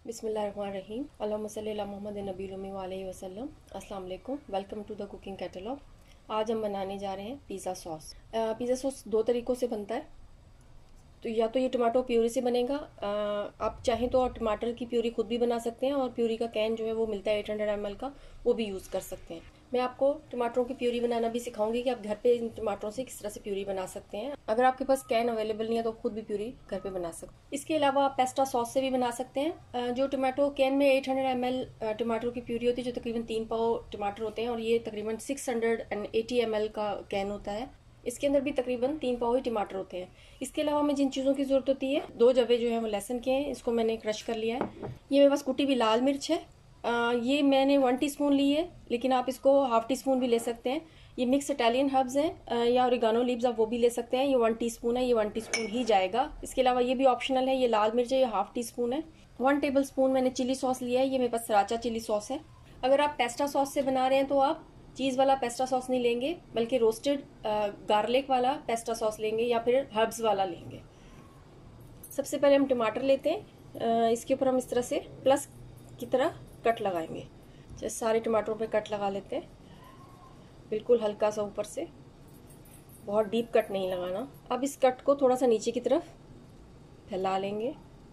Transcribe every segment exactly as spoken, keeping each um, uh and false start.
बिस्मिल्लाहिर्रहमानिर्रहीम अल्लाहुम्मा सल्ली अला मुहम्मद नबील उम्मी व अलैहि वसल्लम। अस्सलाम वालेकुम, welcome to the cooking catalogue. आज हम बनाने जा रहे हैं पिज़्ज़ा सॉस। पिज़्ज़ा सॉस दो तरीक़ों से बनता है। तो या तो ये टमाटो प्यूरी से बनेगा, आ, आप चाहें तो टमाटर की प्यूरी खुद भी बना सकते हैं, और प्यूरी का कैन जो है वो मिलता है एट हंड्रेड एम एल का, वो भी यूज़ कर सकते हैं। मैं आपको टमाटरों की प्यूरी बनाना भी सिखाऊंगी कि आप घर पे इन टमाटरों से किस तरह से प्यूरी बना सकते हैं। अगर आपके पास कैन अवेलेबल नहीं है तो खुद भी प्यूरी घर पे बना सकते हैं। इसके अलावा आप पेस्टा सॉस से भी बना सकते हैं। जो टमाटो कैन में एट हंड्रेड एम एल टमाटरों की प्यूरी होती है, जो तकरीबन तीन पाव टमाटर होते हैं, और ये तकरीबन six hundred and eighty M L का कैन होता है। इसके अंदर भी तकरीबन तीन पाव ही टमाटर होते हैं। इसके अलावा हमें जिन चीज़ों की ज़रूरत होती है, दो जवे जो है वो लहसुन के हैं, इसको मैंने क्रश कर लिया है। ये मेरे पास कुटी हुई लाल मिर्च है, आ, ये मैंने वन टीस्पून ली है, लेकिन आप इसको हाफ टी स्पून भी ले सकते हैं। ये मिक्स इटालियन हर्ब्स हैं, या ओरिगानो लीव्स आप वो भी ले सकते हैं। ये वन टीस्पून है, ये वन टीस्पून ही जाएगा। इसके अलावा ये भी ऑप्शनल है, ये लाल मिर्च है, ये हाफ टी स्पून है। वन टेबल स्पून मैंने चिली सॉस लिया है, ये मेरे पास सराचा चिली सॉस है। अगर आप पेस्टा सॉस से बना रहे हैं तो आप चीज़ वाला पेस्टा सॉस नहीं लेंगे, बल्कि रोस्टेड गार्लिक वाला पेस्टा सॉस लेंगे, या फिर हर्ब्स वाला लेंगे। सबसे पहले हम टमाटर लेते हैं, इसके ऊपर हम इस तरह से प्लस की तरह कट लगाएंगे। जैसे सारे टमाटरों पे कट लगा लेते हैं, बिल्कुल हल्का सा ऊपर से, बहुत डीप कट नहीं लगाना। अब इस कट को थोड़ा सा नीचे की तरफ फैला लेंगे।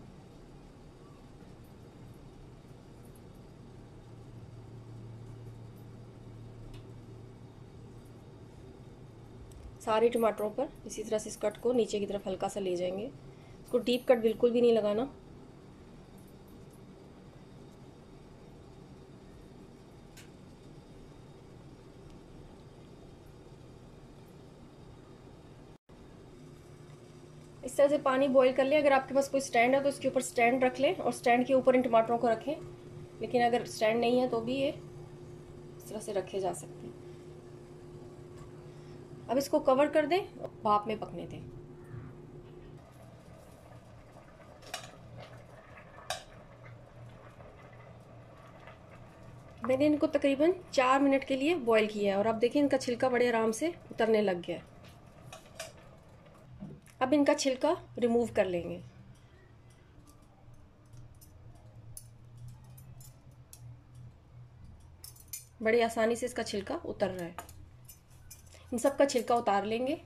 सारे टमाटरों पर इसी तरह से इस कट को नीचे की तरफ हल्का सा ले जाएंगे। इसको डीप कट बिल्कुल भी नहीं लगाना। इस तरह से पानी बॉईल कर लें। अगर आपके पास कोई स्टैंड है तो इसके ऊपर स्टैंड रख लें, और स्टैंड के ऊपर इन टमाटरों को रखें। लेकिन अगर स्टैंड नहीं है तो भी ये इस तरह से रखे जा सकते हैं। अब इसको कवर कर दें, भाप में पकने दें। मैंने इनको तकरीबन चार मिनट के लिए बॉईल किया है, और आप देखिए इनका छिलका बड़े आराम से उतरने लग गया है। अब इनका छिलका रिमूव कर लेंगे। बड़ी आसानी से इसका छिलका उतर रहा है। इन सब का छिलका उतार लेंगे।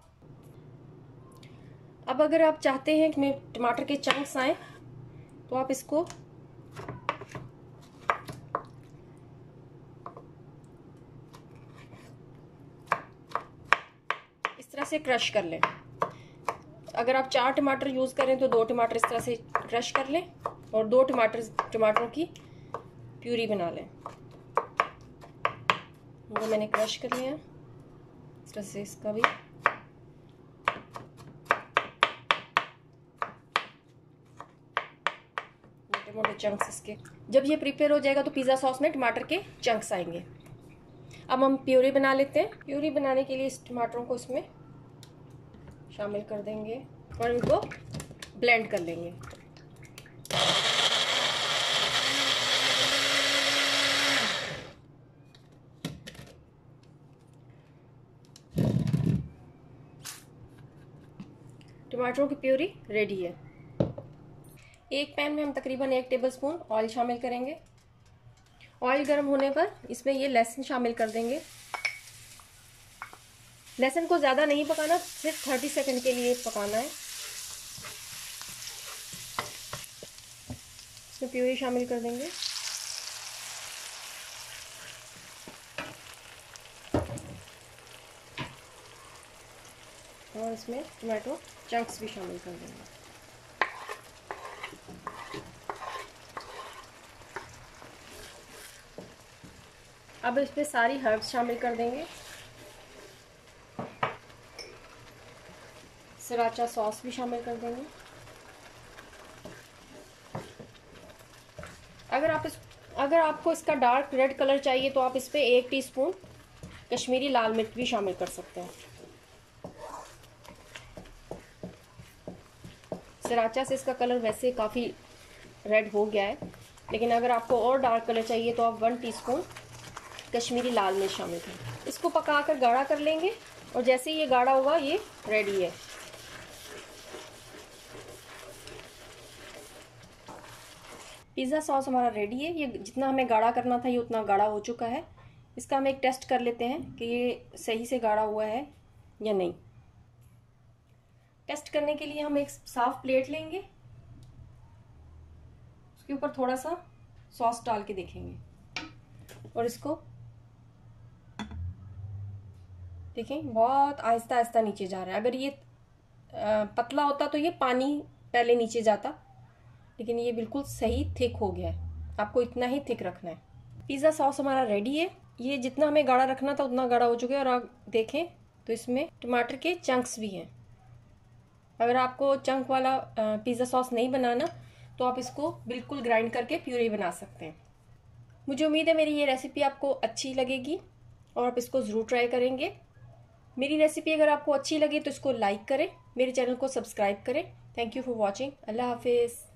अब अगर आप चाहते हैं कि टमाटर के चंक्स आए, तो आप इसको इस तरह से क्रश कर लें। अगर आप चार टमाटर यूज करें तो दो टमाटर इस तरह से क्रश कर लें, और दो टमाटर टमाटरों की प्यूरी बना लें। वो मैंने क्रश कर लिया इस तरह से। इसका भी मोटे मोटे चंक्स इसके। जब ये प्रिपेयर हो जाएगा तो पिज़्ज़ा सॉस में टमाटर के चंक्स आएंगे। अब हम प्यूरी बना लेते हैं। प्यूरी बनाने के लिए इस टमाटरों को इसमें शामिल कर देंगे और इनको ब्लेंड कर लेंगे। टमाटरों की प्यूरी रेडी है। एक पैन में हम तकरीबन एक टेबलस्पून ऑयल शामिल करेंगे। ऑयल गर्म होने पर इसमें ये लहसुन शामिल कर देंगे। लहसुन को ज़्यादा नहीं पकाना, सिर्फ थर्टी सेकंड के लिए पकाना है। इसमें प्यूरी शामिल कर देंगे। और इसमें टमाटो चंक्स भी शामिल कर देंगे। अब इसमें सारी हर्ब्स शामिल कर देंगे। सराचा सॉस भी शामिल कर देंगे। अगर आप इस अगर आपको इसका डार्क रेड कलर चाहिए तो आप इस पे एक टीस्पून कश्मीरी लाल मिर्च भी शामिल कर सकते हैं। सराचा से इसका कलर वैसे काफ़ी रेड हो गया है, लेकिन अगर आपको और डार्क कलर चाहिए तो आप वन टीस्पून कश्मीरी लाल मिर्च शामिल करें। इसको पकाकर गाढ़ा कर लेंगे, और जैसे ही ये गाढ़ा होगा ये रेडी है। पिज़्ज़ा सॉस हमारा रेडी है। ये जितना हमें गाढ़ा करना था ये उतना गाढ़ा हो चुका है। इसका हम एक टेस्ट कर लेते हैं कि ये सही से गाढ़ा हुआ है या नहीं। टेस्ट करने के लिए हम एक साफ प्लेट लेंगे, उसके ऊपर थोड़ा सा सॉस डाल के देखेंगे और इसको देखें बहुत आहिस्ता आहिस्ता नीचे जा रहा है। अगर ये पतला होता तो ये पानी पहले नीचे जाता, लेकिन ये बिल्कुल सही थिक हो गया है। आपको इतना ही थिक रखना है। पिज़्ज़ा सॉस हमारा रेडी है। ये जितना हमें गाढ़ा रखना था उतना गाढ़ा हो चुका है। और आप देखें तो इसमें टमाटर के चंक्स भी हैं। अगर आपको चंक वाला पिज़्ज़ा सॉस नहीं बनाना तो आप इसको बिल्कुल ग्राइंड करके प्यूरी बना सकते हैं। मुझे उम्मीद है मेरी ये रेसिपी आपको अच्छी लगेगी और आप इसको ज़रूर ट्राई करेंगे। मेरी रेसिपी अगर आपको अच्छी लगे तो इसको लाइक करें, मेरे चैनल को सब्सक्राइब करें। Thank you for watching. अल्लाह हाफिज़।